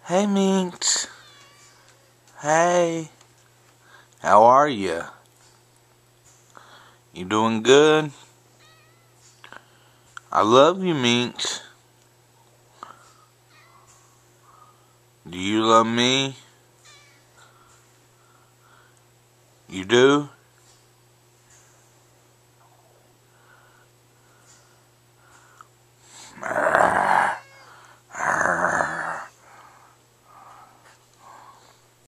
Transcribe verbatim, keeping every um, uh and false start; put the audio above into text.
Hey, Minx. Hey. How are you? You doing good? I love you, Minx. Do you love me? You do?